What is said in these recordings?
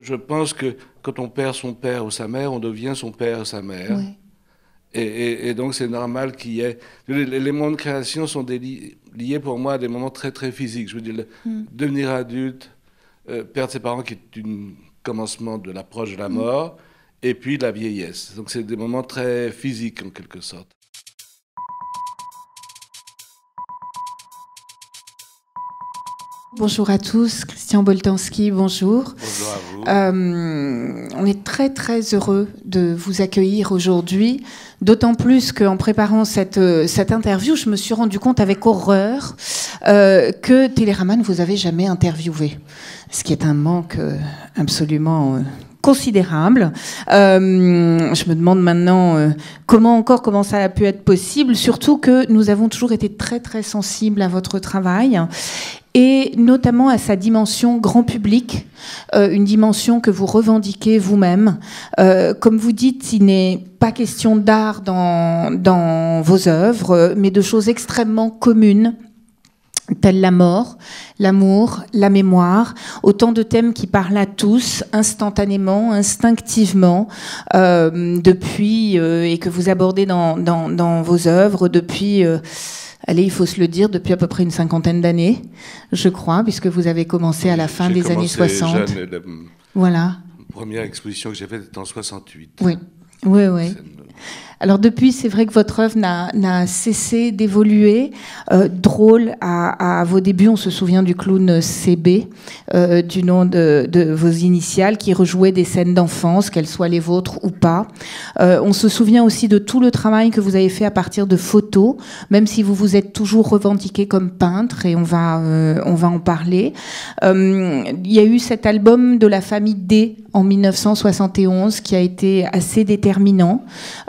Je pense que quand on perd son père ou sa mère, on devient son père ou sa mère. Ouais. Et donc c'est normal qu'il y ait... Les moments de création sont liés pour moi à des moments très très physiques. Je veux dire, Mm. devenir adulte, perdre ses parents qui est un commencement de l'approche de la Mm. mort, et puis la vieillesse. Donc c'est des moments très physiques en quelque sorte. Bonjour à tous, Christian Boltanski, bonjour. Bonjour à vous. On est très très heureux de vous accueillir aujourd'hui, d'autant plus qu'en préparant cette interview, je me suis rendu compte avec horreur que Télérama ne vous avait jamais interviewé, ce qui est un manque absolument considérable. Je me demande maintenant comment ça a pu être possible, surtout que nous avons toujours été très très sensibles à votre travail et notamment à sa dimension grand public, une dimension que vous revendiquez vous-même. Comme vous dites, il n'est pas question d'art dans vos œuvres, mais de choses extrêmement communes, telles la mort, l'amour, la mémoire, autant de thèmes qui parlent à tous, instantanément, instinctivement, depuis, et que vous abordez dans vos œuvres depuis... allez, il faut se le dire, depuis à peu près une cinquantaine d'années, je crois, puisque vous avez commencé à la fin des années 60. Jeune, Voilà. la première exposition que j'ai faite était en 68. Oui, oui, oui. Alors depuis, c'est vrai que votre œuvre n'a cessé d'évoluer. Drôle, à vos débuts, on se souvient du clown CB, du nom de vos initiales, qui rejouait des scènes d'enfance, qu'elles soient les vôtres ou pas. On se souvient aussi de tout le travail que vous avez fait à partir de photos, même si vous vous êtes toujours revendiqué comme peintre, et on va en parler. Il y a eu cet album de la famille D en 1971 qui a été assez déterminant.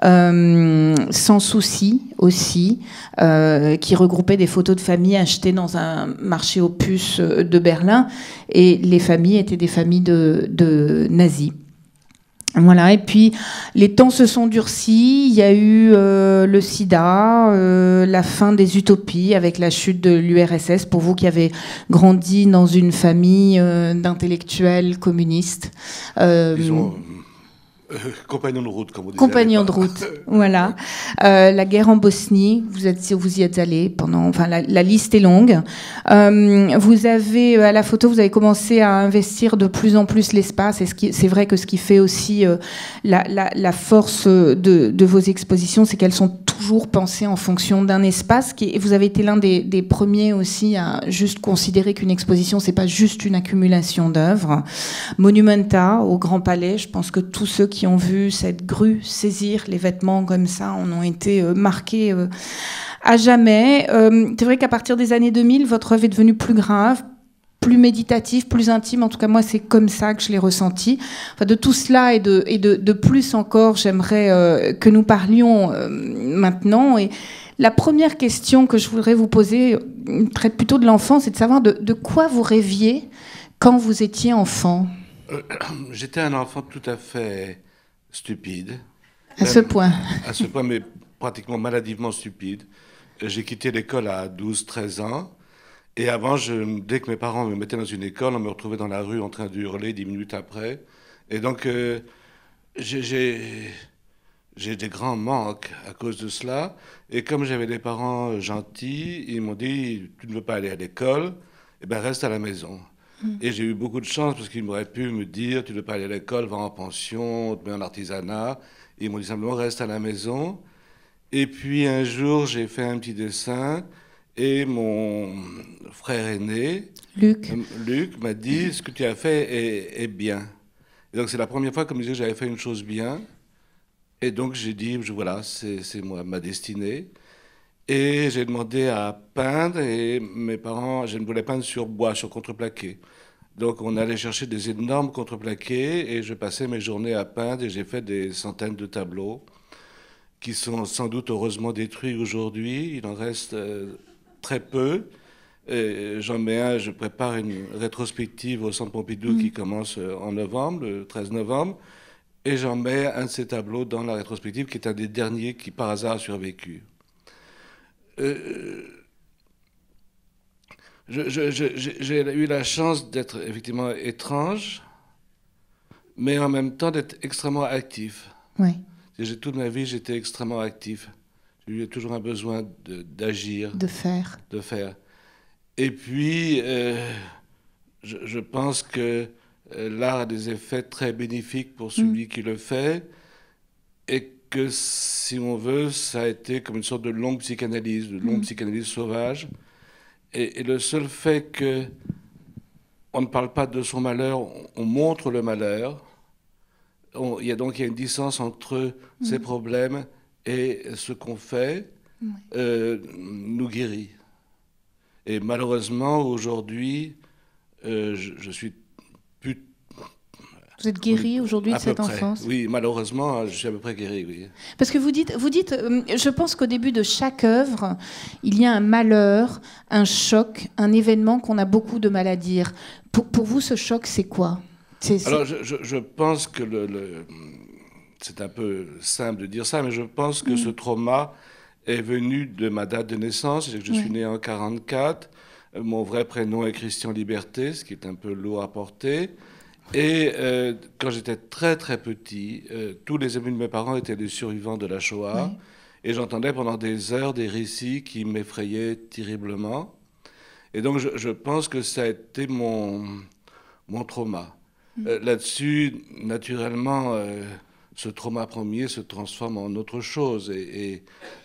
Sans souci aussi, qui regroupait des photos de familles achetées dans un marché aux puces de Berlin, et les familles étaient des familles de nazis. Voilà, et puis les temps se sont durcis, il y a eu le sida, la fin des utopies avec la chute de l'URSS, pour vous qui avez grandi dans une famille d'intellectuels communistes. Disons, compagnon de route, comme on disait. Compagnon de route, voilà. La guerre en Bosnie, vous y êtes allé pendant... Enfin, la liste est longue. Vous avez, à la photo, vous avez commencé à investir de plus en plus l'espace. Et c'est vrai que ce qui fait aussi la force de vos expositions, c'est qu'elles sont toujours pensées en fonction d'un espace. Et vous avez été l'un des premiers aussi à juste considérer qu'une exposition, c'est pas juste une accumulation d'œuvres. Monumenta, au Grand Palais, je pense que tous ceux qui ont vu cette grue saisir les vêtements comme ça en ont été marqués à jamais. C'est vrai qu'à partir des années 2000, votre œuvre est devenue plus grave, plus méditative, plus intime. En tout cas, moi, c'est comme ça que je l'ai ressenti. Enfin, de tout cela et de plus encore, j'aimerais que nous parlions maintenant. Et la première question que je voudrais vous poser traite plutôt de l'enfance, c'est de savoir de quoi vous rêviez quand vous étiez enfant. J'étais un enfant tout à fait stupide. À ce point. À ce point, mais pratiquement maladivement stupide. J'ai quitté l'école à 12-13 ans. Et avant, dès que mes parents me mettaient dans une école, on me retrouvait dans la rue en train de hurler 10 minutes après. Et donc, j'ai des grands manques à cause de cela. Et comme j'avais des parents gentils, ils m'ont dit, tu ne veux pas aller à l'école, eh ben reste à la maison. Et j'ai eu beaucoup de chance parce qu'ils m'auraient pu me dire, tu ne veux pas aller à l'école, va en pension, on te met en artisanat. Et ils m'ont dit simplement, reste à la maison. Et puis un jour, j'ai fait un petit dessin et mon frère aîné, Luc, m'a dit, ce que tu as fait est bien. Et donc c'est la première fois que je me disais que j'avais fait une chose bien. Et donc j'ai dit, voilà, c'est moi, ma destinée. Et j'ai demandé à peindre et mes parents, je ne voulais peindre sur bois, sur contreplaqué. Donc on allait chercher des énormes contreplaqués et je passais mes journées à peindre et j'ai fait des centaines de tableaux qui sont sans doute heureusement détruits aujourd'hui. Il en reste très peu. J'en mets un, je prépare une rétrospective au Centre Pompidou qui commence en novembre, le 13 novembre. Et j'en mets un de ces tableaux dans la rétrospective qui est un des derniers qui par hasard a survécu. J'ai eu la chance d'être effectivement étrange, mais en même temps d'être extrêmement actif. Oui. Toute ma vie, j'étais extrêmement actif. J'ai eu toujours un besoin d'agir, De faire. de faire. Et puis, je pense que l'art a des effets très bénéfiques pour celui qui le fait, et que, si on veut, ça a été comme une sorte de longue psychanalyse sauvage. Et le seul fait que on ne parle pas de son malheur, on montre le malheur. Il y a une distance entre ces problèmes et ce qu'on fait, nous guérit. Et malheureusement, aujourd'hui, je suis plus... Vous êtes guéri aujourd'hui de cette enfance? Oui, malheureusement, je suis à peu près guéri, oui. Parce que vous dites, je pense qu'au début de chaque œuvre, il y a un malheur, un choc, un événement qu'on a beaucoup de mal à dire. Pour vous, ce choc, c'est quoi? Alors, je pense que c'est un peu simple de dire ça, mais je pense que ce trauma est venu de ma date de naissance. Je suis né en 1944. Mon vrai prénom est Christian Liberté, ce qui est un peu lourd à porter. Et quand j'étais très très petit, tous les amis de mes parents étaient des survivants de la Shoah. Oui. Et j'entendais pendant des heures des récits qui m'effrayaient terriblement. Et donc je pense que ça a été mon trauma. Là-dessus, naturellement, ce trauma premier se transforme en autre chose. Et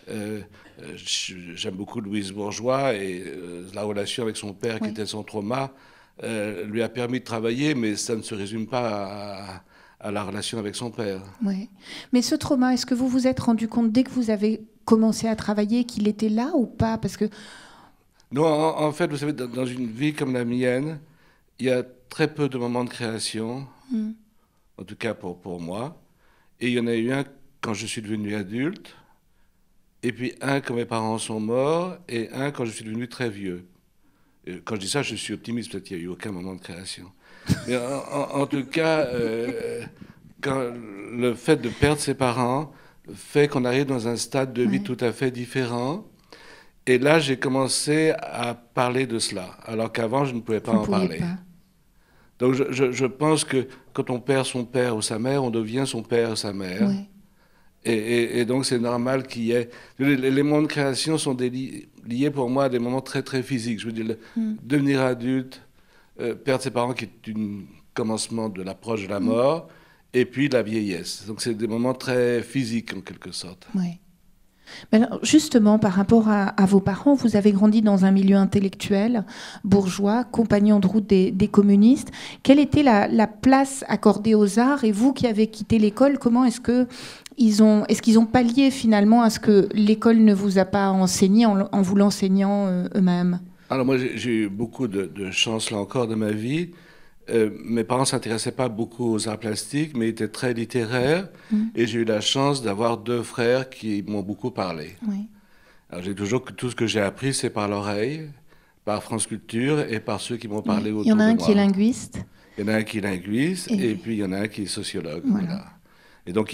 j'aime beaucoup Louise Bourgeois, et la relation avec son père, qui était son trauma, lui a permis de travailler, mais ça ne se résume pas à la relation avec son père. Oui. Mais ce trauma, est-ce que vous vous êtes rendu compte dès que vous avez commencé à travailler qu'il était là ou pas? Parce que... Non, en fait, vous savez, dans une vie comme la mienne, il y a très peu de moments de création, en tout cas pour moi. Et il y en a eu un quand je suis devenu adulte, et puis un quand mes parents sont morts, et un quand je suis devenu très vieux. Et quand je dis ça, je suis optimiste, peut-être qu'il n'y a eu aucun moment de création. Mais en tout cas, quand le fait de perdre ses parents fait qu'on arrive dans un stade de vie tout à fait différent. Et là, j'ai commencé à parler de cela, alors qu'avant, je ne pouvais pas en parler. Donc, je pense que quand on perd son père ou sa mère, on devient son père ou sa mère. Oui. Et donc, c'est normal qu'il y ait... Les moments de création sont liés pour moi à des moments très, très physiques. Je veux dire, devenir adulte, perdre ses parents, qui est un commencement de l'approche de la mort, et puis la vieillesse. Donc, c'est des moments très physiques, en quelque sorte. Oui. Alors, justement, par rapport à vos parents, vous avez grandi dans un milieu intellectuel, bourgeois, compagnon de route des communistes. Quelle était la place accordée aux arts? Et vous qui avez quitté l'école, comment est-ce qu'ils ont pallié finalement à ce que l'école ne vous a pas enseigné en vous l'enseignant eux-mêmes? Alors moi, j'ai eu beaucoup de chance, là encore, de ma vie. Mes parents ne s'intéressaient pas beaucoup aux arts plastiques, mais étaient très littéraires. Et j'ai eu la chance d'avoir 2 frères qui m'ont beaucoup parlé. Oui. Alors j'ai toujours que tout ce que j'ai appris, c'est par l'oreille, par France Culture et par ceux qui m'ont parlé autour de moi. Il y en a un qui est linguiste. Il y en a un qui est linguiste, et puis il y en a un qui est sociologue. Voilà. Et donc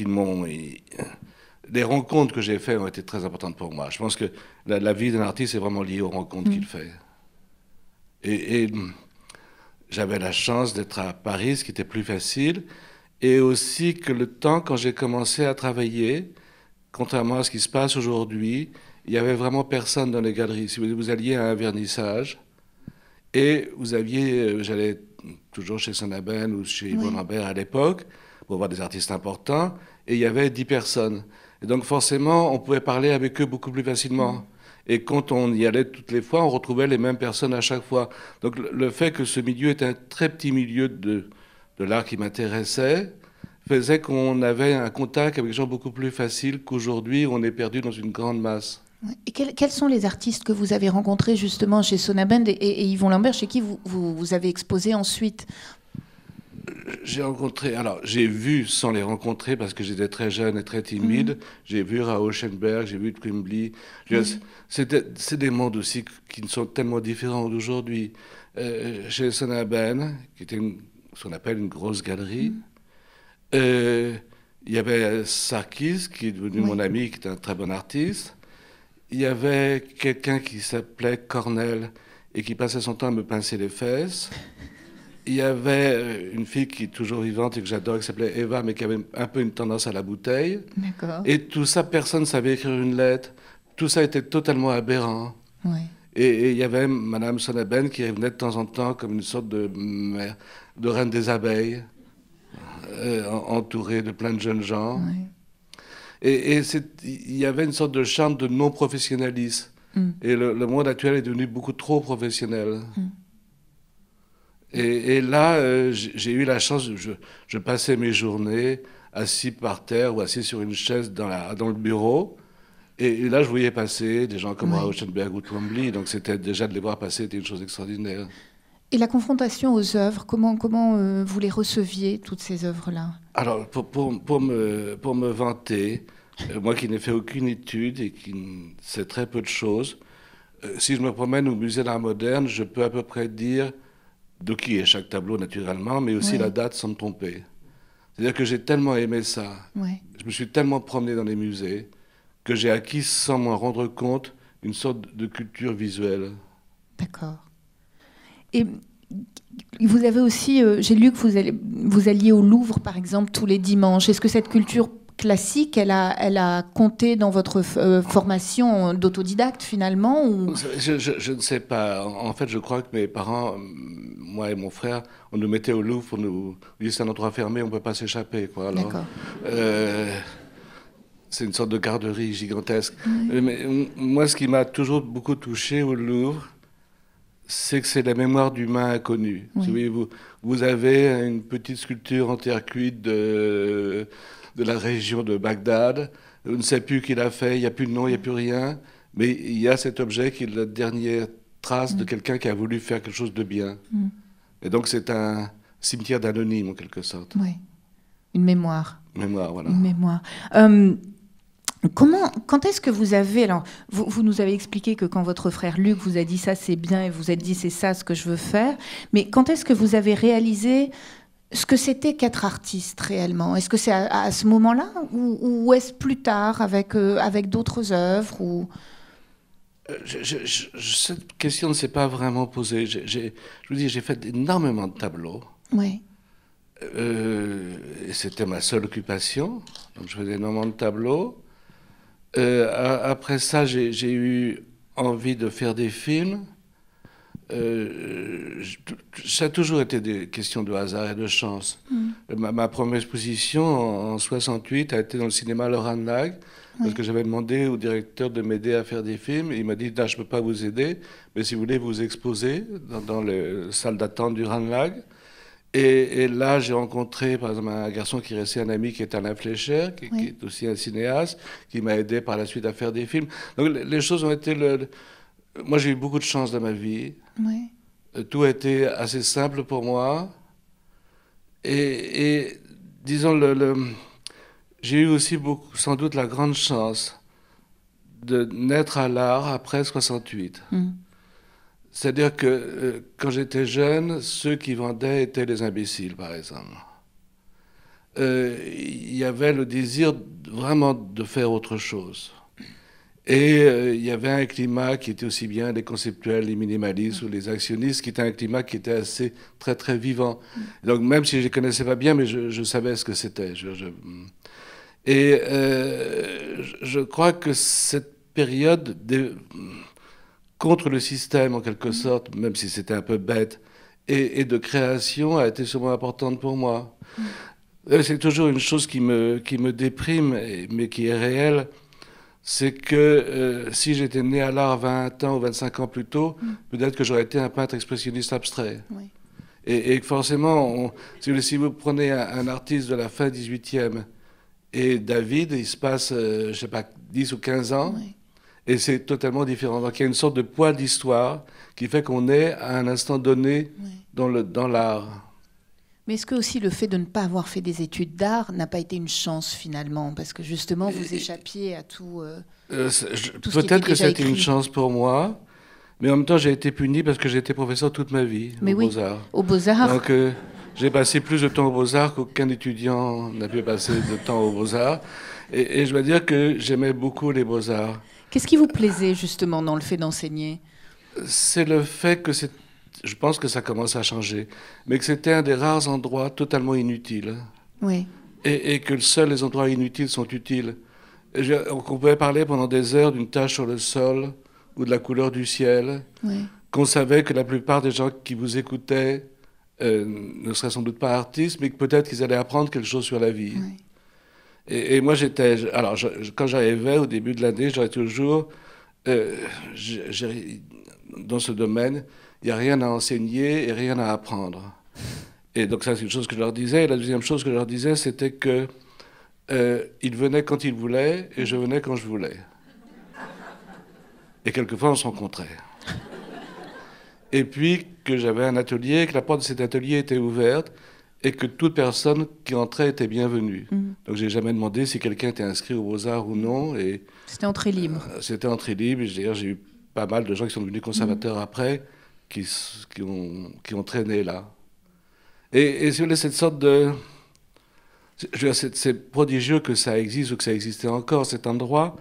les rencontres que j'ai faites ont été très importantes pour moi. Je pense que la vie d'un artiste est vraiment liée aux rencontres qu'il fait. Et j'avais la chance d'être à Paris, ce qui était plus facile, et aussi que le temps, quand j'ai commencé à travailler, contrairement à ce qui se passe aujourd'hui, il n'y avait vraiment personne dans les galeries. Si vous alliez à un vernissage, et j'allais toujours chez Sonabène ou chez Yvon Lambert à l'époque, pour voir des artistes importants, et il y avait 10 personnes. Et donc forcément, on pouvait parler avec eux beaucoup plus facilement. Et quand on y allait toutes les fois, on retrouvait les mêmes personnes à chaque fois. Donc le fait que ce milieu était un très petit milieu de l'art qui m'intéressait faisait qu'on avait un contact avec des gens beaucoup plus facile qu'aujourd'hui, où on est perdu dans une grande masse. Et quels sont les artistes que vous avez rencontrés justement chez Sonabend et Yvon Lambert, chez qui vous avez exposé ensuite? J'ai vu sans les rencontrer, parce que j'étais très jeune et très timide, j'ai vu Rauschenberg, j'ai vu Twombly. C'est des mondes aussi qui sont tellement différents d'aujourd'hui. Chez Sonabend, qui était ce qu'on appelle une grosse galerie, il y avait Sarkis, qui est devenu mon ami, qui est un très bon artiste. Il y avait quelqu'un qui s'appelait Cornel et qui passait son temps à me pincer les fesses. il y avait une fille qui est toujours vivante et que j'adore, qui s'appelait Eva, mais qui avait un peu une tendance à la bouteille. D'accord. Et tout ça, personne ne savait écrire une lettre. Tout ça était totalement aberrant. Ouais. Et il y avait Madame Sonnaben qui revenait de temps en temps comme une sorte de reine des abeilles, entourée de plein de jeunes gens. Ouais. Et il y avait une sorte de charme de non-professionnalisme. Et le monde actuel est devenu beaucoup trop professionnel. Et là, j'ai eu la chance, je passais mes journées assis par terre ou assis sur une chaise dans le bureau. Et là, je voyais passer des gens comme Rauschenberg ou Twombly. Donc déjà de les voir passer était une chose extraordinaire. Et la confrontation aux œuvres, comment vous les receviez, toutes ces œuvres-là? Alors, pour me vanter, moi qui n'ai fait aucune étude et qui sais très peu de choses, si je me promène au musée d'art moderne, je peux à peu près dire de qui est chaque tableau naturellement, mais aussi la date sans me tromper. C'est-à-dire que j'ai tellement aimé ça, je me suis tellement promené dans les musées, que j'ai acquis sans m'en rendre compte une sorte de culture visuelle. D'accord. Et vous avez aussi, j'ai lu que vous alliez au Louvre, par exemple, tous les dimanches. Est-ce que cette culture classique, elle a compté dans votre formation d'autodidacte, finalement ou... je ne sais pas. En fait, je crois que mes parents, moi et mon frère, on nous mettait au Louvre pour nous dire c'est un endroit fermé, on ne peut pas s'échapper. D'accord. C'est une sorte de garderie gigantesque. Mais moi, ce qui m'a toujours beaucoup touché au Louvre, c'est que c'est la mémoire d'humains inconnus. Vous avez une petite sculpture en terre cuite de la région de Bagdad. On ne sait plus qui l'a fait, il n'y a plus de nom, il n'y a plus rien. Mais il y a cet objet qui est la dernière trace de quelqu'un qui a voulu faire quelque chose de bien. Et donc c'est un cimetière d'anonymes, en quelque sorte. Oui, une mémoire. Mémoire, voilà. Une mémoire. Quand est-ce que vous avez... Alors, vous nous avez expliqué que quand votre frère Luc vous a dit ça, c'est bien, et vous êtes dit c'est ça ce que je veux faire. Mais quand est-ce que vous avez réalisé ce que c'était qu'être artiste réellement? Est-ce que c'est à ce moment-là ou est-ce plus tard avec d'autres œuvres ou... Cette question ne s'est pas vraiment posée. Je vous dis, j'ai fait énormément de tableaux. Oui. Et c'était ma seule occupation. Donc je faisais énormément de tableaux. Après ça, j'ai eu envie de faire des films. Ça a toujours été des questions de hasard et de chance. Ma première exposition en 68 a été dans le cinéma Le Ranelagh, parce que j'avais demandé au directeur de m'aider à faire des films. Et il m'a dit, je ne peux pas vous aider, mais si vous voulez vous exposer dans la salle d'attente du Ranelagh. Et là, j'ai rencontré, par exemple, un garçon qui est resté un ami, qui est Alain Fleischer, qui est aussi un cinéaste, qui m'a aidé par la suite à faire des films. Donc les choses ont été... Moi, j'ai eu beaucoup de chance dans ma vie. Tout a été assez simple pour moi. Et disons, j'ai eu aussi sans doute la grande chance de naître à l'art après 68. C'est-à-dire que quand j'étais jeune, ceux qui vendaient étaient les imbéciles, par exemple. Il y avait le désir vraiment de faire autre chose. Et il y avait un climat qui était aussi bien les conceptuels, les minimalistes ou les actionnistes, qui était un climat qui était assez très très vivant. Donc même si je ne les connaissais pas bien, mais je savais ce que c'était. Et je crois que cette période contre le système, en quelque sorte, même si c'était un peu bête, et de création a été sûrement importante pour moi. C'est toujours une chose qui me déprime, mais qui est réelle, c'est que si j'étais né à l'art 20 ans ou 25 ans plus tôt, peut-être que j'aurais été un peintre expressionniste abstrait. Et forcément, si vous prenez un artiste de la fin 18e, et David, il se passe, je ne sais pas, 10 ou 15 ans, et c'est totalement différent. Donc il y a une sorte de poids d'histoire qui fait qu'on est à un instant donné dans l'art. Mais est-ce que aussi le fait de ne pas avoir fait des études d'art n'a pas été une chance finalement? Parce que justement, vous échappiez à tout peut-être que c'était une chance pour moi, mais en même temps, j'ai été puni parce que j'ai été professeur toute ma vie aux Beaux-Arts. Aux Beaux-Arts. Donc j'ai passé plus de temps aux Beaux-Arts qu'aucun étudiant n'a pu passer de temps aux Beaux-Arts. Et je dois dire que j'aimais beaucoup les Beaux-Arts. Qu'est-ce qui vous plaisait justement dans le fait d'enseigner? C'est le fait que je pense que ça commence à changer, mais que c'était un des rares endroits totalement inutiles. Oui. Et que seuls les endroits inutiles sont utiles. On pouvait parler pendant des heures d'une tache sur le sol ou de la couleur du ciel, Oui. qu'on savait que la plupart des gens qui vous écoutaient ne seraient sans doute pas artistes, mais que peut-être qu'ils allaient apprendre quelque chose sur la vie. Oui. Et moi, quand j'arrivais au début de l'année, j'aurais toujours, dans ce domaine, il n'y a rien à enseigner et rien à apprendre. Et donc ça, c'est une chose que je leur disais. Et la deuxième chose que je leur disais, c'était que ils venaient quand ils voulaient et je venais quand je voulais. Et quelquefois, on se rencontrait. Et puis que j'avais un atelier, que la porte de cet atelier était ouverte et que toute personne qui entrait était bienvenue. Donc j'ai jamais demandé si quelqu'un était inscrit aux Beaux-Arts ou non. Et c'était entrée libre. C'était entrée libre. D'ailleurs, j'ai eu pas mal de gens qui sont devenus conservateurs après, qui ont traîné là. Et si vous voulez, cette sorte de... C'est prodigieux que ça existe ou que ça existait encore, cet endroit.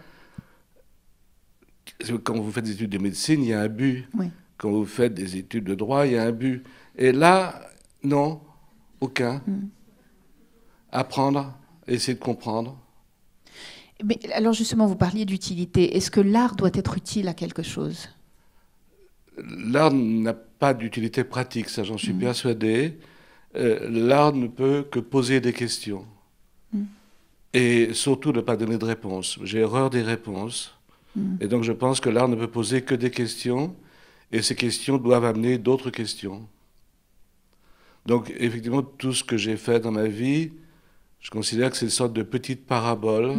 Quand vous faites des études de médecine, il y a un but. Oui. Quand vous faites des études de droit, il y a un but. Et là, non, aucun. Apprendre, essayer de comprendre. Mais alors justement, vous parliez d'utilité. Est-ce que l'art doit être utile à quelque chose? L'art n'a pas d'utilité pratique, ça j'en suis persuadé. L'art ne peut que poser des questions. Et surtout ne pas donner de réponse. J'ai horreur des réponses. Et donc je pense que l'art ne peut poser que des questions. Et ces questions doivent amener d'autres questions. Donc effectivement, tout ce que j'ai fait dans ma vie, je considère que c'est une sorte de petite parabole,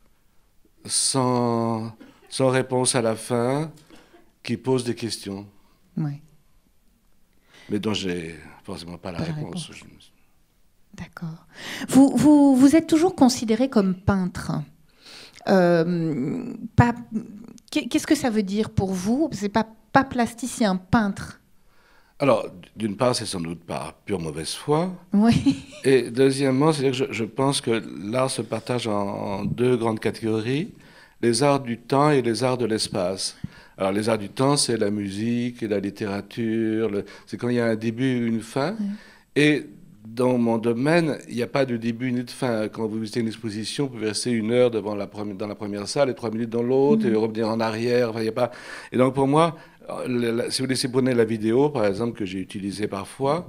sans réponse à la fin, qui pose des questions. Oui. Mais dont j'ai forcément pas la réponse. D'accord. Vous êtes toujours considéré comme peintre. Qu'est-ce que ça veut dire pour vous? C'est pas plasticien, peintre. Alors, d'une part, c'est sans doute par pure mauvaise foi. Oui. Et deuxièmement, c'est-à-dire que je pense que l'art se partage en deux grandes catégories, les arts du temps et les arts de l'espace. Alors, les arts du temps, c'est la musique et la littérature, c'est quand il y a un début et une fin. Oui. Et dans mon domaine, il n'y a pas de début ni de fin. Quand vous visitez une exposition, vous pouvez rester 1 heure dans la première salle et 3 minutes dans l'autre et revenir en arrière. Enfin, il y a pas... Et donc, pour moi, si vous laissez prendre la vidéo, par exemple, que j'ai utilisée parfois,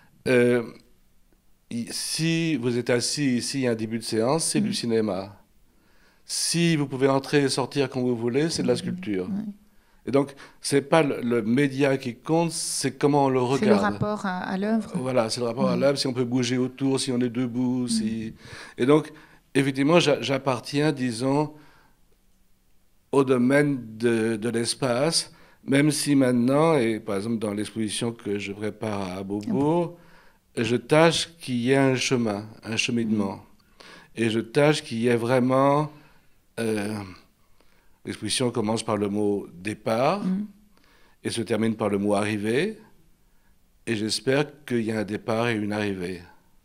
si vous êtes assis ici, il y a un début de séance, c'est du cinéma. Si vous pouvez entrer et sortir quand vous voulez, c'est de la sculpture. Et donc, ce n'est pas le média qui compte, c'est comment on le regarde. C'est le rapport à l'œuvre. Voilà, c'est le rapport à l'œuvre, si on peut bouger autour, si on est debout. Si... Et donc, effectivement, j'appartiens, disons, au domaine de l'espace, même si maintenant, et par exemple dans l'exposition que je prépare à Beaubourg, je tâche qu'il y ait un chemin, un cheminement. Et je tâche qu'il y ait vraiment... L'exposition commence par le mot départ et se termine par le mot arrivée. Et j'espère qu'il y a un départ et une arrivée.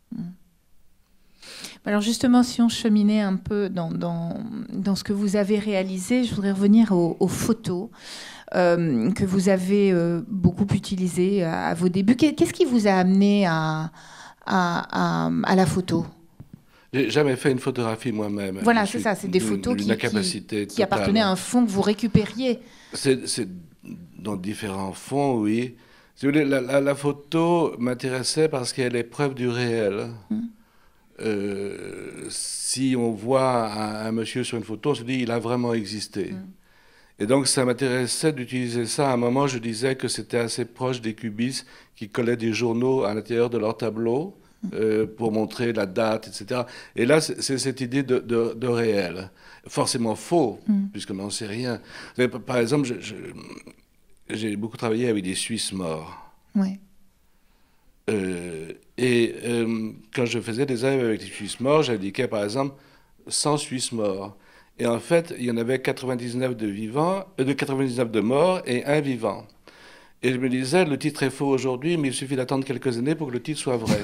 Alors justement, si on cheminait un peu dans ce que vous avez réalisé, je voudrais revenir aux photos que vous avez beaucoup utilisées à vos débuts. Qu'est-ce qui vous a amené à la photo ? J'ai jamais fait une photographie moi-même. Voilà, c'est ça, c'est des photos qui appartenaient à un fonds que vous récupériez. C'est dans différents fonds, oui. Si vous voulez, la photo m'intéressait parce qu'elle est preuve du réel. Si on voit un monsieur sur une photo, on se dit il a vraiment existé. Et donc ça m'intéressait d'utiliser ça. À un moment, je disais que c'était assez proche des cubistes qui collaient des journaux à l'intérieur de leur tableau. Pour montrer la date, etc. Et là, c'est cette idée de réel. Forcément faux, puisqu'on n'en sait rien. Par exemple, j'ai beaucoup travaillé avec des Suisses morts. Oui. Quand je faisais des œuvres avec des Suisses morts, j'indiquais, par exemple, 100 Suisses morts. Et en fait, il y en avait 99 de morts et 1 vivant. Et je me disais, le titre est faux aujourd'hui, mais il suffit d'attendre quelques années pour que le titre soit vrai.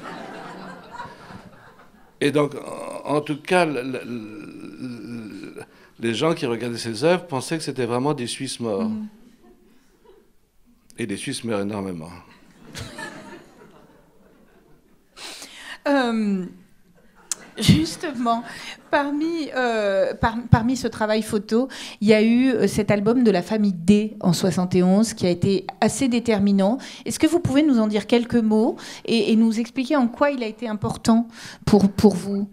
Et donc, en tout cas, les gens qui regardaient ces œuvres pensaient que c'était vraiment des Suisses morts. Et les Suisses meurent énormément. Justement, parmi ce travail photo, il y a eu cet album de la famille D en 71 qui a été assez déterminant. Est-ce que vous pouvez nous en dire quelques mots et nous expliquer en quoi il a été important pour vous?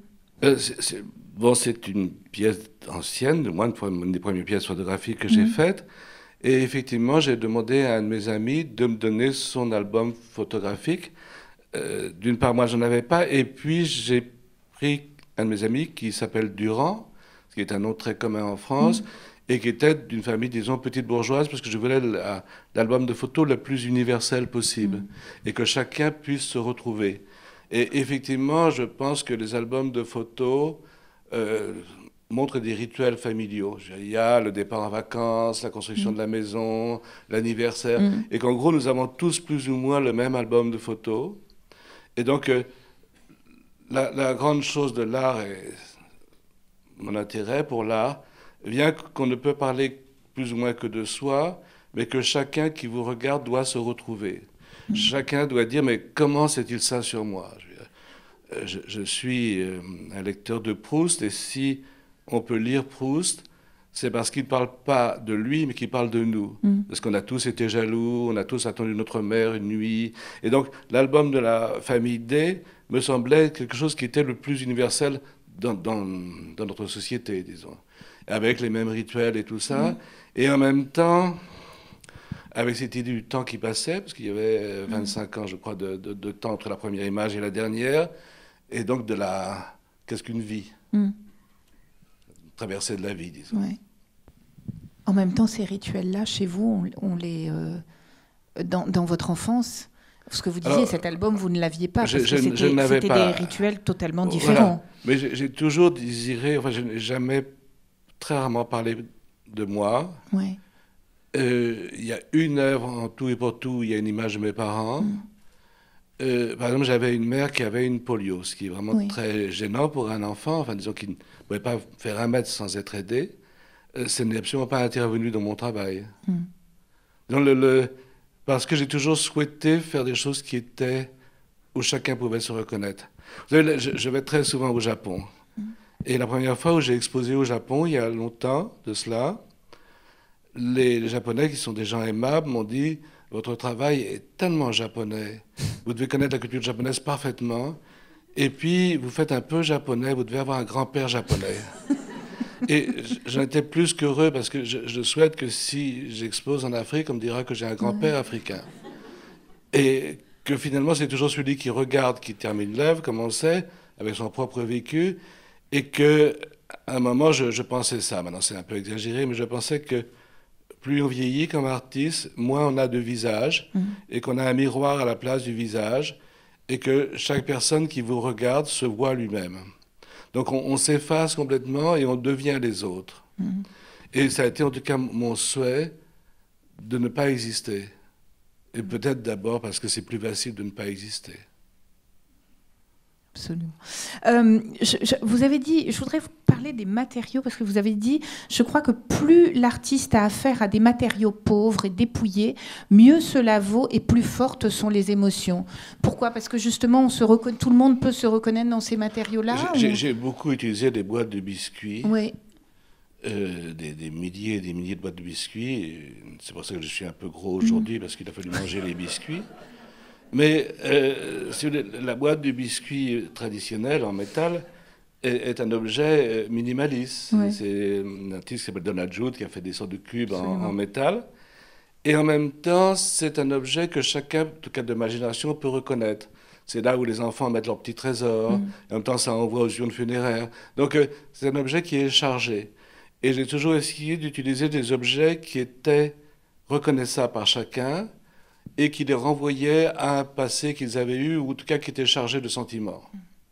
C'est une pièce ancienne, une des premières pièces photographiques que j'ai faites. Et effectivement, j'ai demandé à un de mes amis de me donner son album photographique. D'une part, moi, j'en avais pas. Et puis, j'ai pris un de mes amis qui s'appelle Durand, qui est un nom très commun en France, et qui était d'une famille, disons, petite bourgeoise, parce que je voulais l'album de photos le plus universel possible, et que chacun puisse se retrouver. Et effectivement, je pense que les albums de photos montrent des rituels familiaux. Il y a le départ en vacances, la construction de la maison, l'anniversaire, et qu'en gros, nous avons tous plus ou moins le même album de photos. Et donc, la grande chose de l'art, et mon intérêt pour l'art, vient qu'on ne peut parler plus ou moins que de soi, mais que chacun qui vous regarde doit se retrouver. Chacun doit dire, mais comment sait-il ça sur moi? Je suis un lecteur de Proust, et si on peut lire Proust, c'est parce qu'il ne parle pas de lui, mais qu'il parle de nous. Parce qu'on a tous été jaloux, on a tous attendu notre mère une nuit. Et donc, l'album de la famille D me semblait quelque chose qui était le plus universel dans notre société, disons. Avec les mêmes rituels et tout ça. Et en même temps, avec cette idée du temps qui passait, parce qu'il y avait 25 ans, je crois, de temps entre la première image et la dernière, et donc qu'est-ce qu'une vie? Traversée de la vie, disons. Ouais. En même temps, ces rituels-là, chez vous, on les dans votre enfance, ce que vous disiez, cet album, vous ne l'aviez pas, parce que c'était des rituels totalement différents. Voilà. Mais j'ai toujours désiré, enfin, je n'ai jamais, très rarement parlé de moi. Ouais. Il y a une œuvre en tout et pour tout, il y a une image de mes parents. Par exemple, j'avais une mère qui avait une polio, ce qui est vraiment très gênant pour un enfant, enfin, disons qu'il ne pouvait pas faire un mètre sans être aidé. Ce n'est absolument pas intervenu dans mon travail. Donc parce que j'ai toujours souhaité faire des choses où chacun pouvait se reconnaître. Vous savez, je vais très souvent au Japon. Et la première fois où j'ai exposé au Japon, il y a longtemps de cela, les Japonais, qui sont des gens aimables, m'ont dit « Votre travail est tellement japonais. Vous devez connaître la culture japonaise parfaitement. Et puis, vous faites un peu japonais. Vous devez avoir un grand-père japonais. » Et j'en étais plus qu'heureux parce que je souhaite que si j'expose en Afrique, on me dira que j'ai un grand-père africain. Et que finalement, c'est toujours celui qui regarde, qui termine l'œuvre, comme on le sait, avec son propre vécu. Et qu'à un moment, je pensais ça. Maintenant, c'est un peu exagéré, mais je pensais que plus on vieillit comme artiste, moins on a de visage, et qu'on a un miroir à la place du visage, et que chaque personne qui vous regarde se voit lui-même. Donc on s'efface complètement et on devient les autres. Et ça a été en tout cas mon souhait de ne pas exister. Et peut-être d'abord parce que c'est plus facile de ne pas exister. Absolument. Vous avez dit, je voudrais vous parler des matériaux, parce que vous avez dit, je crois que plus l'artiste a affaire à des matériaux pauvres et dépouillés, mieux cela vaut et plus fortes sont les émotions. Pourquoi? Parce que justement, tout le monde peut se reconnaître dans ces matériaux-là. J'ai beaucoup utilisé des boîtes de biscuits. Oui. Des milliers et des milliers de boîtes de biscuits. C'est pour ça que je suis un peu gros aujourd'hui, parce qu'il a fallu manger les biscuits. Mais la boîte de biscuits traditionnelle en métal est un objet minimaliste. Ouais. C'est un artiste qui s'appelle Donald Judd qui a fait des sortes de cubes en métal. Et en même temps, c'est un objet que chacun, en tout cas de ma génération, peut reconnaître. C'est là où les enfants mettent leurs petits trésors. Et en même temps, ça envoie aux urnes funéraires. Donc, c'est un objet qui est chargé. Et j'ai toujours essayé d'utiliser des objets qui étaient reconnaissables par chacun et qui les renvoyaient à un passé qu'ils avaient eu, ou en tout cas qui était chargé de sentiments.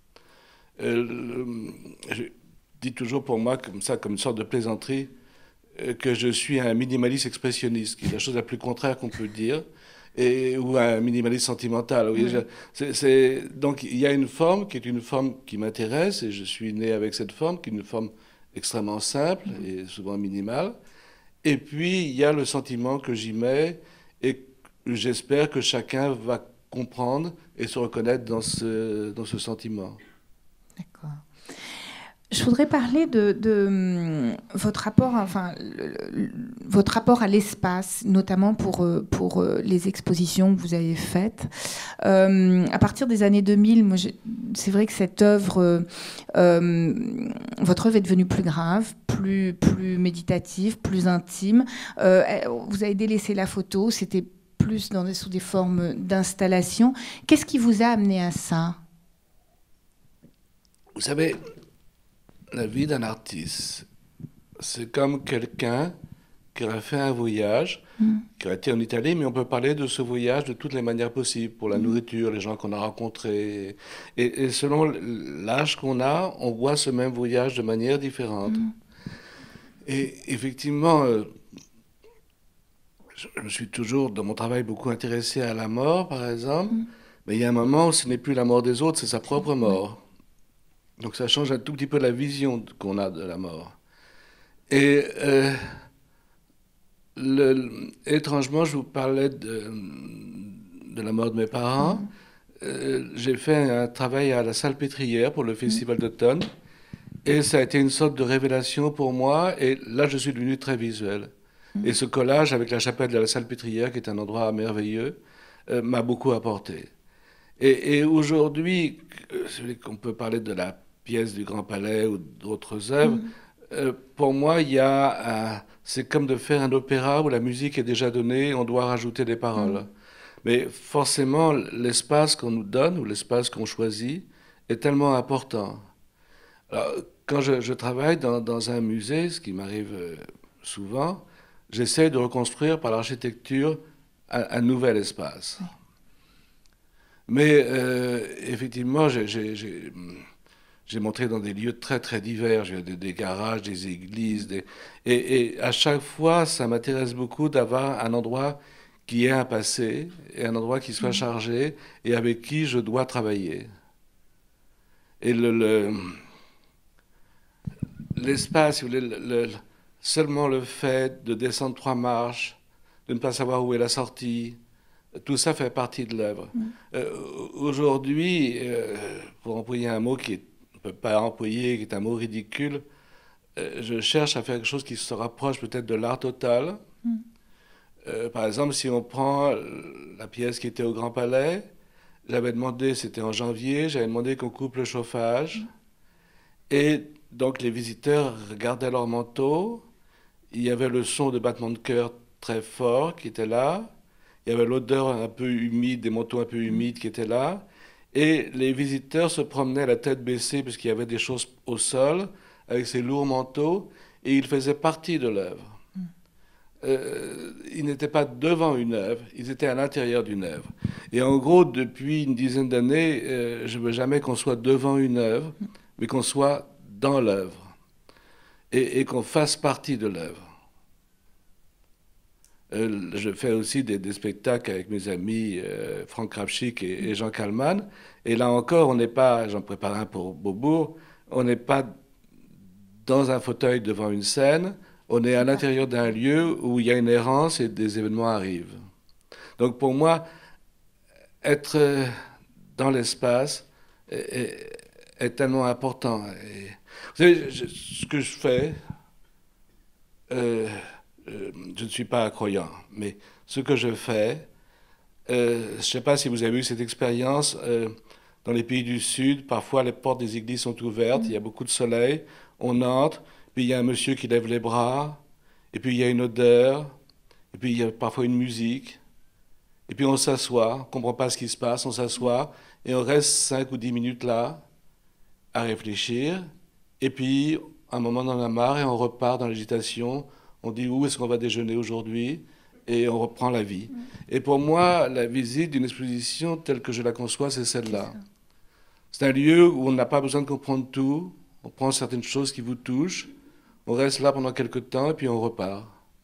Je dis toujours pour moi, comme ça, comme une sorte de plaisanterie, que je suis un minimaliste expressionniste, qui est la chose la plus contraire qu'on peut dire, ou un minimaliste sentimental. Oui. Donc il y a une forme qui est une forme qui m'intéresse, et je suis né avec cette forme, qui est une forme extrêmement simple et souvent minimale. Et puis il y a le sentiment que j'y mets, et j'espère que chacun va comprendre et se reconnaître dans ce sentiment. D'accord. Je voudrais parler de votre rapport, votre rapport à l'espace, notamment pour les expositions que vous avez faites. À partir des années 2000, c'est vrai que cette œuvre, votre œuvre est devenue plus grave, plus méditative, plus intime. Vous avez délaissé la photo, c'était plus sous des formes d'installation. Qu'est-ce qui vous a amené à ça ? Vous savez, la vie d'un artiste, c'est comme quelqu'un qui aurait fait un voyage, qui aurait été en Italie, mais on peut parler de ce voyage de toutes les manières possibles, pour la nourriture, les gens qu'on a rencontrés. Et selon l'âge qu'on a, on voit ce même voyage de manière différente. Et effectivement, je me suis toujours, dans mon travail, beaucoup intéressé à la mort, par exemple. Mais il y a un moment où ce n'est plus la mort des autres, c'est sa propre mort. Donc ça change un tout petit peu la vision qu'on a de la mort. Et étrangement, je vous parlais de la mort de mes parents. J'ai fait un travail à la Salpêtrière pour le Festival d'automne. Et ça a été une sorte de révélation pour moi. Et là, je suis devenu très visuel. Et ce collage avec la chapelle de la Salpêtrière, qui est un endroit merveilleux, m'a beaucoup apporté. Et aujourd'hui, on peut parler de la pièce du Grand Palais ou d'autres œuvres. Pour moi, c'est comme de faire un opéra où la musique est déjà donnée, on doit rajouter des paroles. Mais forcément, l'espace qu'on nous donne ou l'espace qu'on choisit est tellement important. Alors, quand je travaille dans un musée, ce qui m'arrive souvent, j'essaie de reconstruire par l'architecture un nouvel espace. Mais effectivement, j'ai montré dans des lieux très très divers, des garages, des églises, et à chaque fois, ça m'intéresse beaucoup d'avoir un endroit qui ait un passé, et un endroit qui soit chargé, et avec qui je dois travailler. Et l'espace, seulement le fait de descendre 3 marches, de ne pas savoir où est la sortie, tout ça fait partie de l'œuvre. Aujourd'hui, pour employer un mot qui est on ne peut pas employer, qui est un mot ridicule, je cherche à faire quelque chose qui se rapproche peut-être de l'art total. Par exemple, si on prend la pièce qui était au Grand Palais, j'avais demandé, c'était en janvier, j'avais demandé qu'on coupe le chauffage. Et donc les visiteurs regardaient leur manteau, il y avait le son de battement de cœur très fort qui était là, il y avait l'odeur un peu humide, des manteaux un peu humides qui étaient là. Et les visiteurs se promenaient la tête baissée puisqu'il y avait des choses au sol avec ces lourds manteaux et ils faisaient partie de l'œuvre. Ils n'étaient pas devant une œuvre, ils étaient à l'intérieur d'une œuvre. Et en gros, depuis une dizaine d'années, je ne veux jamais qu'on soit devant une œuvre, mais qu'on soit dans l'œuvre et qu'on fasse partie de l'œuvre. Je fais aussi des spectacles avec mes amis Franck Krapchik et Jean Kallmann. Et là encore, on n'est pas, j'en prépare un pour Beaubourg, on n'est pas dans un fauteuil devant une scène, on est à l'intérieur d'un lieu où il y a une errance et des événements arrivent. Donc pour moi, être dans l'espace est tellement important. Et, vous savez, ce que je fais, je ne suis pas croyant, mais ce que je fais, je ne sais pas si vous avez eu cette expérience, dans les pays du Sud, parfois les portes des églises sont ouvertes, il y a beaucoup de soleil, on entre, puis il y a un monsieur qui lève les bras, et puis il y a une odeur, et puis il y a parfois une musique, et puis on s'assoit, on ne comprend pas ce qui se passe, on s'assoit, et on reste 5 ou 10 minutes là, à réfléchir, et puis à un moment on en a marre et on repart dans l'agitation. On dit où est-ce qu'on va déjeuner aujourd'hui et on reprend la vie. Et pour moi, la visite d'une exposition telle que je la conçois, c'est celle-là. C'est un lieu où on n'a pas besoin de comprendre tout. On prend certaines choses qui vous touchent, on reste là pendant quelques temps et puis on repart.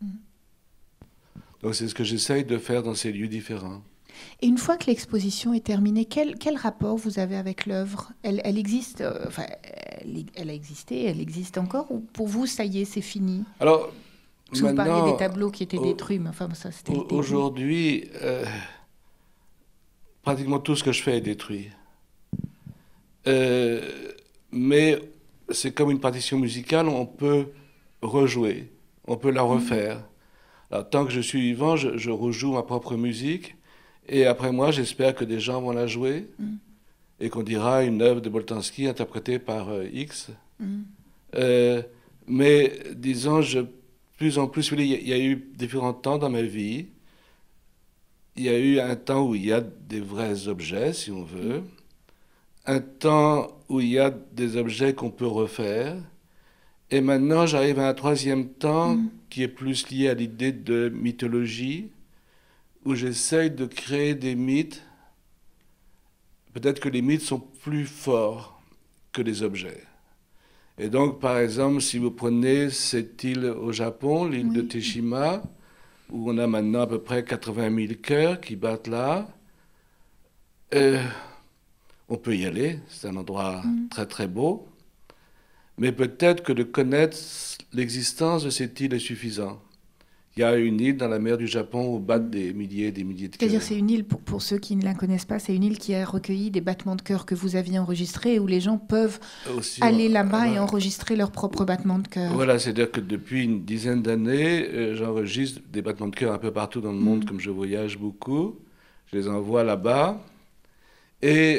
Donc c'est ce que j'essaye de faire dans ces lieux différents. Et une fois que l'exposition est terminée, quel rapport vous avez avec l'œuvre ? Elle existe, elle a existé, elle existe encore, ou pour vous, ça y est, c'est fini ? Alors, Parce que vous parliez des tableaux qui étaient détruits, mais enfin, ça, c'était aujourd'hui, pratiquement tout ce que je fais est détruit. Mais c'est comme une partition musicale, on peut rejouer, on peut la refaire. Alors, tant que je suis vivant, je rejoue ma propre musique, et après moi, j'espère que des gens vont la jouer, et qu'on dira une œuvre de Boltanski interprétée par X. Mais disons, plus en plus, il y a eu différents temps dans ma vie. Il y a eu un temps où il y a des vrais objets, si on veut. Un temps où il y a des objets qu'on peut refaire. Et maintenant, j'arrive à un troisième temps qui est plus lié à l'idée de mythologie, où j'essaye de créer des mythes. Peut-être que les mythes sont plus forts que les objets. Et donc, par exemple, si vous prenez cette île au Japon, l'île de Teshima, où on a maintenant à peu près 80 000 cœurs qui battent là, on peut y aller, c'est un endroit très très beau, mais peut-être que de connaître l'existence de cette île est suffisant. Il y a une île dans la mer du Japon où battent des milliers et des milliers de cœurs. C'est-à-dire c'est une île, pour ceux qui ne la connaissent pas, c'est une île qui a recueilli des battements de cœur que vous aviez enregistrés et où les gens peuvent aller là-bas et enregistrer leurs propres battements de cœur. Voilà, c'est-à-dire que depuis une dizaine d'années, j'enregistre des battements de cœur un peu partout dans le monde, comme je voyage beaucoup. Je les envoie là-bas. Et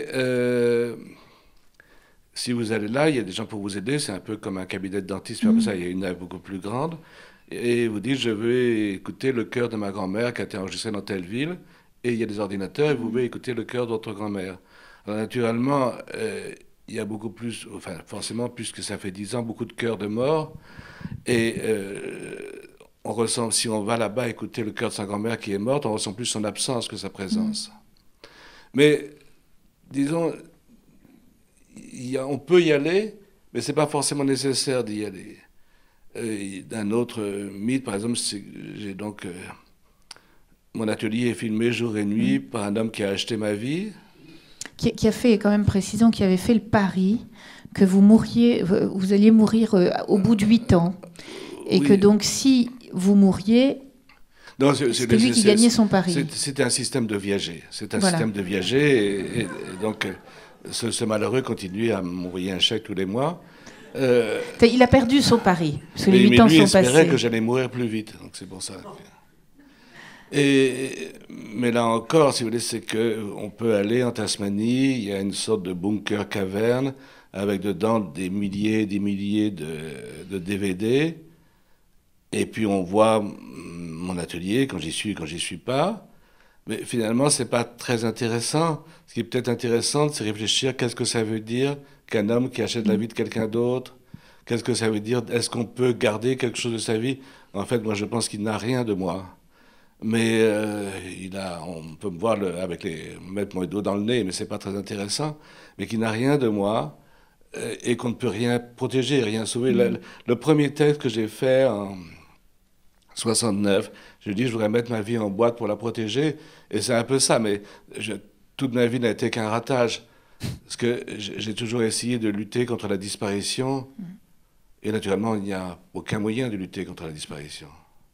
si vous allez là, il y a des gens pour vous aider. C'est un peu comme un cabinet de dentiste, mais après ça, il y a une œuvre beaucoup plus grande. Et vous dites, je veux écouter le chœur de ma grand-mère qui a été enregistré dans telle ville. Et il y a des ordinateurs et vous pouvez écouter le chœur de votre grand-mère. Alors naturellement, il y a beaucoup plus, enfin forcément, puisque ça fait 10 ans, beaucoup de chœurs de mort. Et on ressent, si on va là-bas écouter le chœur de sa grand-mère qui est morte, on ressent plus son absence que sa présence. Mais disons, on peut y aller, mais c'est pas forcément nécessaire d'y aller. D'un autre mythe, par exemple, j'ai donc mon atelier est filmé jour et nuit par un homme qui a acheté ma vie. Qui a fait, quand même précisons, qui avait fait le pari que vous alliez mourir au bout de 8 ans. Et que donc, si vous mouriez, c'était lui qui gagnait son pari. C'était un système de viager. C'est un système de viager. Et donc, ce malheureux continuait à m'envoyer un chèque tous les mois. Il a perdu son pari, parce que les 8 ans sont passés. Il espérait que j'allais mourir plus vite, donc c'est pour ça. Mais là encore, si vous voulez, c'est qu'on peut aller en Tasmanie, il y a une sorte de bunker caverne, avec dedans des milliers de DVD, et puis on voit mon atelier quand j'y suis pas. Mais finalement, c'est pas très intéressant. Ce qui est peut-être intéressant, c'est réfléchir qu'est-ce que ça veut dire qu'un homme qui achète la vie de quelqu'un d'autre. Qu'est-ce que ça veut dire? Est-ce qu'on peut garder quelque chose de sa vie? En fait, moi, je pense qu'il n'a rien de moi. Mais on peut me voir mettre mon doigt dans le nez, mais c'est pas très intéressant. Mais qu'il n'a rien de moi et qu'on ne peut rien protéger, rien sauver. Le premier texte que j'ai fait en 69, je dis je voudrais mettre ma vie en boîte pour la protéger, et c'est un peu ça. Mais toute ma vie n'a été qu'un ratage, parce que j'ai toujours essayé de lutter contre la disparition, et naturellement il n'y a aucun moyen de lutter contre la disparition.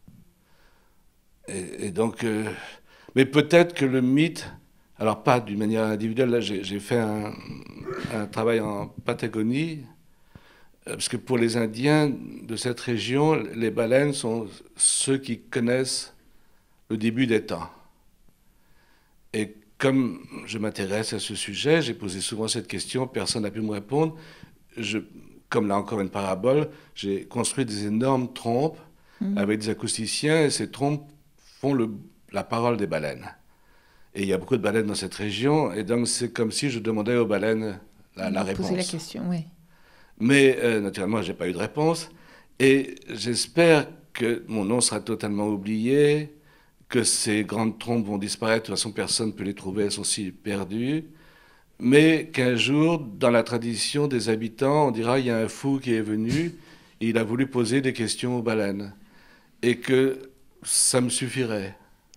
Et donc, mais peut-être que le mythe, alors pas d'une manière individuelle, là j'ai fait un travail en Patagonie, parce que pour les Indiens de cette région, les baleines sont ceux qui connaissent le début des temps. Et comme je m'intéresse à ce sujet, j'ai posé souvent cette question, personne n'a pu me répondre. Comme là encore une parabole, j'ai construit des énormes trompes avec des acousticiens, et ces trompes font la parole des baleines. Et il y a beaucoup de baleines dans cette région, et donc c'est comme si je demandais aux baleines la réponse. Poser la question, oui. Mais naturellement, je n'ai pas eu de réponse, et j'espère que mon nom sera totalement oublié, que ces grandes trompes vont disparaître, de toute façon personne ne peut les trouver, elles sont si perdues, mais qu'un jour, dans la tradition des habitants, on dira il y a un fou qui est venu, et il a voulu poser des questions aux baleines, et que ça me suffirait.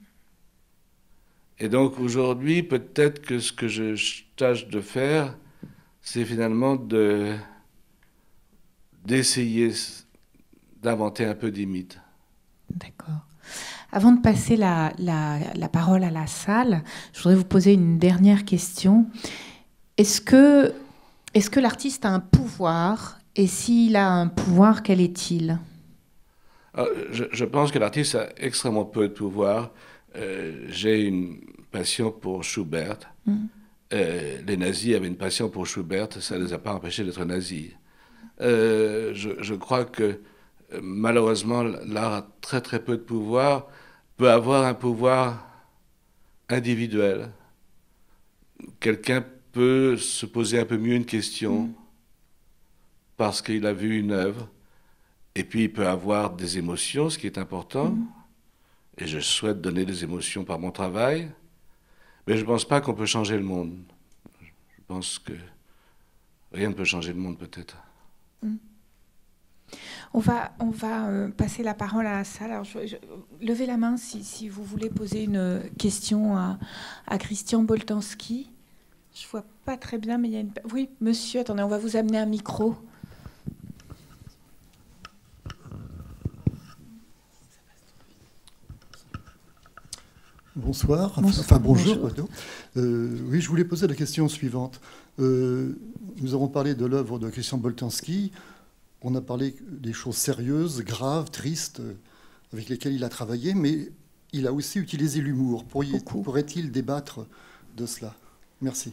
Et donc aujourd'hui, peut-être que ce que je tâche de faire, c'est finalement d'essayer d'inventer un peu des mythes. D'accord. Avant de passer la parole à la salle, je voudrais vous poser une dernière question. Est-ce que l'artiste a un pouvoir? Et s'il a un pouvoir, quel est-il? Je pense que l'artiste a extrêmement peu de pouvoir. J'ai une passion pour Schubert. Les nazis avaient une passion pour Schubert, ça ne les a pas empêchés d'être nazis. Je crois que malheureusement, l'art a très très peu de pouvoir, peut avoir un pouvoir individuel. Quelqu'un peut se poser un peu mieux une question parce qu'il a vu une œuvre, et puis il peut avoir des émotions, ce qui est important, et je souhaite donner des émotions par mon travail, mais je ne pense pas qu'on peut changer le monde. Je pense que rien ne peut changer le monde peut-être. On va passer la parole à la salle. Alors, levez la main si vous voulez poser une question à Christian Boltanski. Je ne vois pas très bien, mais il y a une... Oui, monsieur, attendez, on va vous amener un micro. Bonsoir. Bonsoir. Enfin, bonjour. Oui, je voulais poser la question suivante. Nous avons parlé de l'œuvre de Christian Boltanski. On a parlé des choses sérieuses, graves, tristes, avec lesquelles il a travaillé, mais il a aussi utilisé l'humour. Pourrait-il débattre de cela? Merci.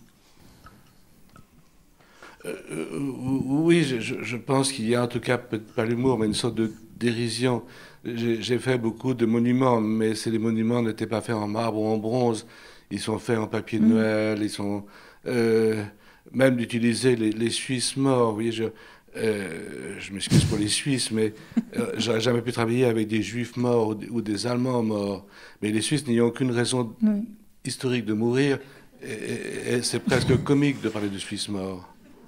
Oui, je pense qu'il y a en tout cas, peut-être pas l'humour, mais une sorte de dérision. J'ai fait beaucoup de monuments, mais les monuments n'étaient pas faits en marbre ou en bronze. Ils sont faits en papier de Noël. Ils sont même d'utiliser les Suisses morts. Oui, je m'excuse pour les Suisses, mais j'aurais jamais pu travailler avec des Juifs morts ou des Allemands morts. Mais les Suisses n'ayant aucune raison historique de mourir, et c'est presque comique de parler de Suisses morts.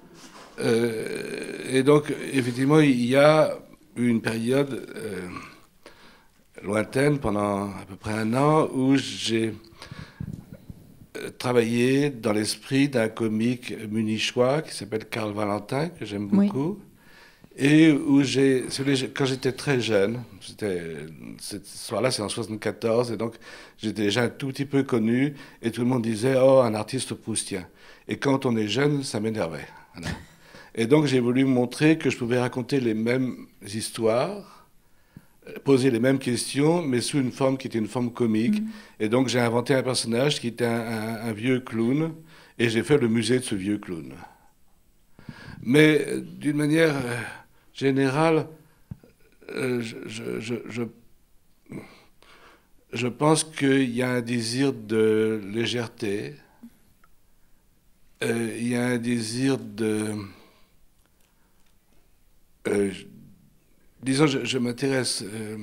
Et donc, effectivement, il y a eu une période lointaine, pendant à peu près un an, où j'ai travaillé dans l'esprit d'un comique munichois qui s'appelle Karl Valentin, que j'aime beaucoup, et où quand j'étais très jeune, ce soir-là c'est en 74, et donc j'étais déjà un tout petit peu connu, et tout le monde disait « Oh, un artiste proustien ». Et quand on est jeune, ça m'énervait. Voilà. Et donc j'ai voulu montrer que je pouvais raconter les mêmes histoires, poser les mêmes questions, mais sous une forme qui était une forme comique. Et donc j'ai inventé un personnage qui était un vieux clown, et j'ai fait le musée de ce vieux clown. Mais d'une manière générale, je pense qu'il y a un désir de légèreté, il y a un désir de... disons, je m'intéresse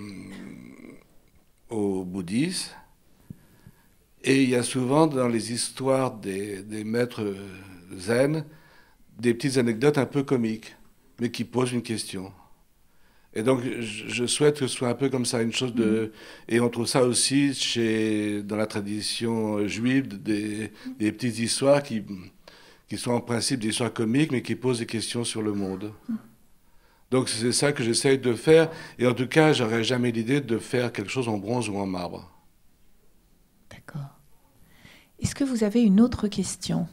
au bouddhisme, et il y a souvent dans les histoires des maîtres zen des petites anecdotes un peu comiques, mais qui posent une question. Et donc, je souhaite que ce soit un peu comme ça, une chose de... Et on trouve ça aussi dans la tradition juive, des petites histoires qui sont en principe des histoires comiques, mais qui posent des questions sur le monde. Donc c'est ça que j'essaye de faire, et en tout cas, j'aurais jamais l'idée de faire quelque chose en bronze ou en marbre. D'accord. Est-ce que vous avez une autre question?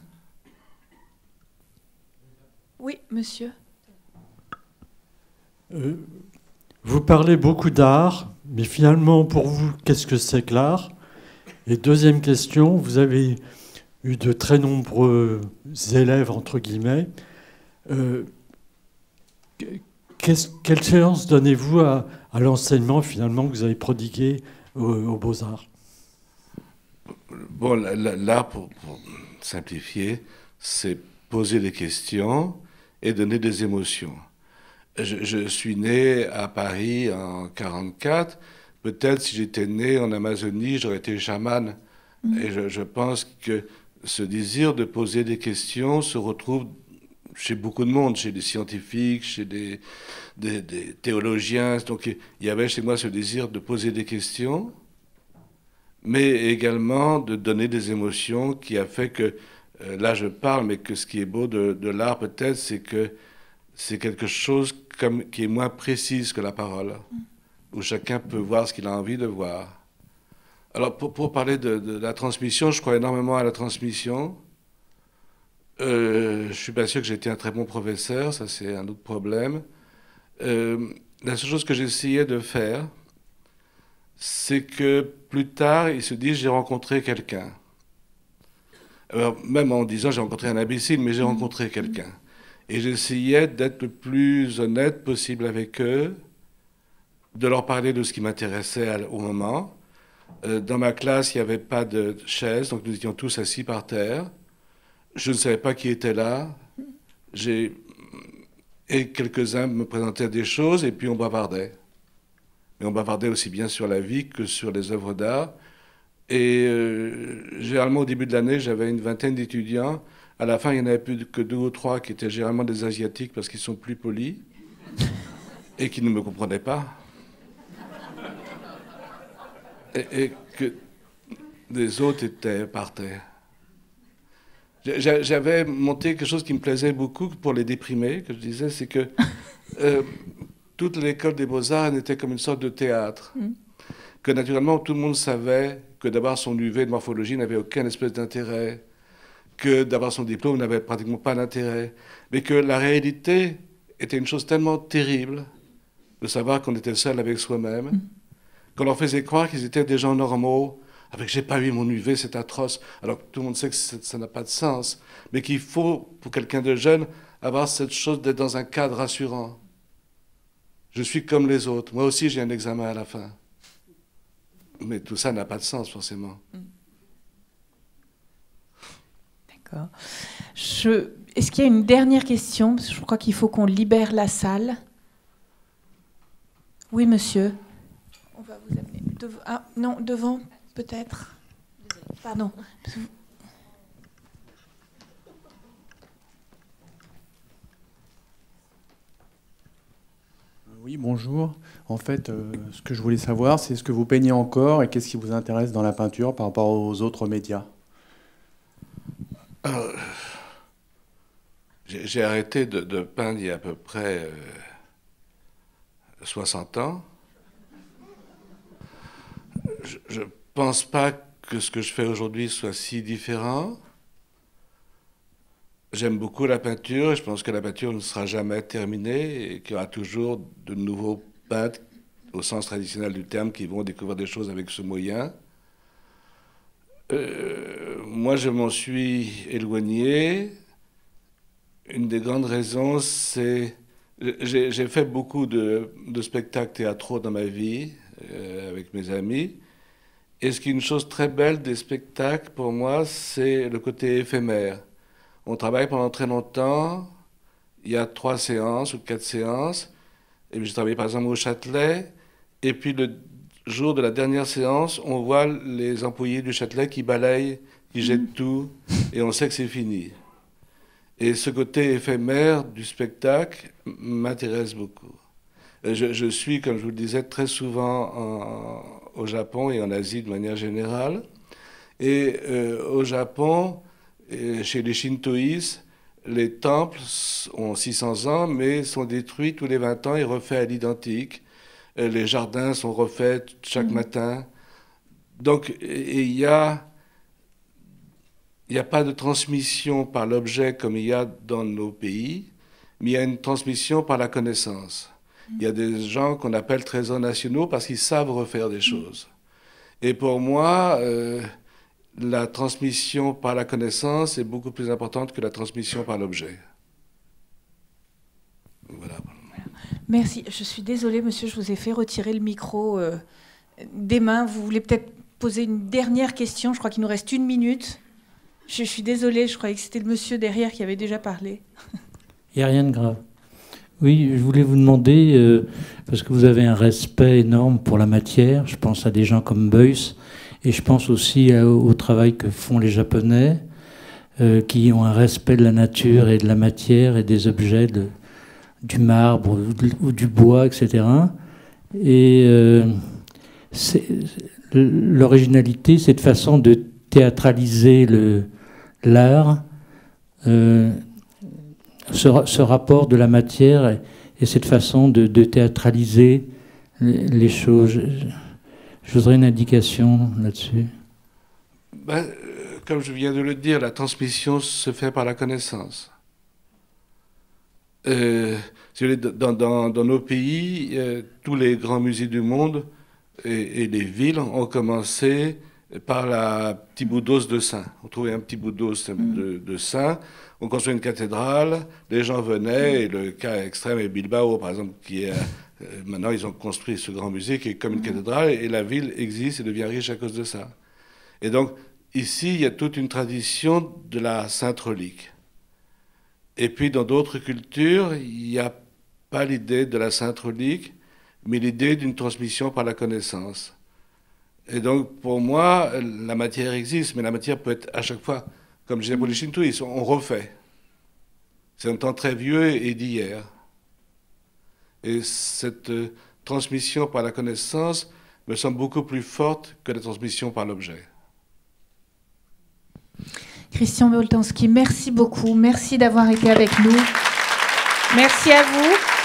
Oui, monsieur. Vous parlez beaucoup d'art, mais finalement, pour vous, qu'est-ce que c'est que l'art? Et deuxième question, vous avez eu de très nombreux élèves, entre guillemets. Quelle séance donnez-vous à l'enseignement, finalement, que vous avez prodigué aux Beaux-Arts? Bon, l'art, pour simplifier, c'est poser des questions et donner des émotions. Je suis né à Paris en 1944. Peut-être si j'étais né en Amazonie, j'aurais été chaman. Et je pense que ce désir de poser des questions se retrouve chez beaucoup de monde, chez des scientifiques, chez des théologiens. Donc il y avait chez moi ce désir de poser des questions, mais également de donner des émotions, qui a fait que, là je parle, mais que ce qui est beau de l'art peut-être, c'est que c'est quelque chose qui est moins précise que la parole. où chacun peut voir ce qu'il a envie de voir. Alors, pour parler de la transmission, je crois énormément à la transmission. Je suis pas sûr que j'ai été un très bon professeur, ça c'est un autre problème. La seule chose que j'essayais de faire, c'est que plus tard, ils se disent j'ai rencontré quelqu'un. Alors, même en disant j'ai rencontré un imbécile, mais j'ai rencontré quelqu'un. Et j'essayais d'être le plus honnête possible avec eux, de leur parler de ce qui m'intéressait au moment. Dans ma classe, il n'y avait pas de chaise, donc nous étions tous assis par terre. Je ne savais pas qui était là. Et quelques-uns me présentaient des choses, et puis on bavardait. Mais on bavardait aussi bien sur la vie que sur les œuvres d'art. Et généralement, au début de l'année, j'avais une vingtaine d'étudiants. À la fin, il n'y en avait plus que 2 ou 3 qui étaient généralement des Asiatiques parce qu'ils sont plus polis et qui ne me comprenaient pas. Et que les autres étaient par terre. J'avais monté quelque chose qui me plaisait beaucoup pour les déprimés, que je disais, c'est que toute l'école des beaux-arts était comme une sorte de théâtre. Que naturellement, tout le monde savait que d'avoir son UV de morphologie n'avait aucun espèce d'intérêt, que d'avoir son diplôme n'avait pratiquement pas d'intérêt, mais que la réalité était une chose tellement terrible de savoir qu'on était seul avec soi-même, qu'on leur faisait croire qu'ils étaient des gens normaux, avec « j'ai pas eu mon UV, c'est atroce », alors que tout le monde sait que ça n'a pas de sens, mais qu'il faut, pour quelqu'un de jeune, avoir cette chose d'être dans un cadre rassurant. Je suis comme les autres, moi aussi j'ai un examen à la fin. Mais tout ça n'a pas de sens, forcément. D'accord. Est-ce qu'il y a une dernière question? Parce que je crois qu'il faut qu'on libère la salle. Oui, monsieur. On va vous amener. Ah, non, devant, peut-être. Pardon. Oui, bonjour. En fait, ce que je voulais savoir, c'est ce que vous peignez encore et qu'est-ce qui vous intéresse dans la peinture par rapport aux autres médias? J'ai arrêté de peindre il y a à peu près 60 ans. Je ne pense pas que ce que je fais aujourd'hui soit si différent. J'aime beaucoup la peinture et je pense que la peinture ne sera jamais terminée et qu'il y aura toujours de nouveaux peintres, au sens traditionnel du terme, qui vont découvrir des choses avec ce moyen. Moi, je m'en suis éloigné. Une des grandes raisons, c'est... J'ai fait beaucoup de spectacles théâtraux dans ma vie, avec mes amis. Et ce qui est une chose très belle des spectacles, pour moi, c'est le côté éphémère. On travaille pendant très longtemps, il y a 3 séances ou 4 séances, et puis j'ai travaillé par exemple au Châtelet, et puis le jour de la dernière séance, on voit les employés du Châtelet qui balayent, qui jettent tout, et on sait que c'est fini. Et ce côté éphémère du spectacle m'intéresse beaucoup. Je suis, comme je vous le disais, très souvent au Japon et en Asie de manière générale. Et au Japon, chez les shintoïstes, les temples ont 600 ans, mais sont détruits tous les 20 ans et refaits à l'identique. Les jardins sont refaits chaque matin. Donc, il n'y a pas de transmission par l'objet comme il y a dans nos pays, mais il y a une transmission par la connaissance. Il y a des gens qu'on appelle trésors nationaux parce qu'ils savent refaire des choses. Et pour moi, la transmission par la connaissance est beaucoup plus importante que la transmission par l'objet. Voilà. Merci. Je suis désolée, monsieur, je vous ai fait retirer le micro des mains. Vous voulez peut-être poser une dernière question? Je crois qu'il nous reste 1 minute. Je suis désolée, je croyais que c'était le monsieur derrière qui avait déjà parlé. Il n'y a rien de grave. Oui, je voulais vous demander, parce que vous avez un respect énorme pour la matière, je pense à des gens comme Beuys, et je pense aussi au travail que font les Japonais, qui ont un respect de la nature et de la matière et des objets, du marbre ou du bois, etc. Et l'originalité, cette façon de théâtraliser l'art, ce rapport de la matière et cette façon de théâtraliser les choses. Je voudrais une indication là-dessus. Comme je viens de le dire, la transmission se fait par la connaissance. Dans nos pays, tous les grands musées du monde et les villes ont commencé par la petit bout d'os de saint. On trouvait un petit bout d'os de saint, on construit une cathédrale, les gens venaient, et le cas extrême est Bilbao, par exemple, qui est... maintenant, ils ont construit ce grand musée qui est comme une cathédrale, et la ville existe et devient riche à cause de ça. Et donc, ici, il y a toute une tradition de la sainte relique. Et puis, dans d'autres cultures, il n'y a pas l'idée de la sainte relique, mais l'idée d'une transmission par la connaissance. Et donc, pour moi, la matière existe, mais la matière peut être à chaque fois, comme je disais pour les shintoïstes, on refait. C'est un temps très vieux et d'hier. Et cette transmission par la connaissance me semble beaucoup plus forte que la transmission par l'objet. Christian Boltanski, merci beaucoup. Merci d'avoir été avec nous. Merci à vous.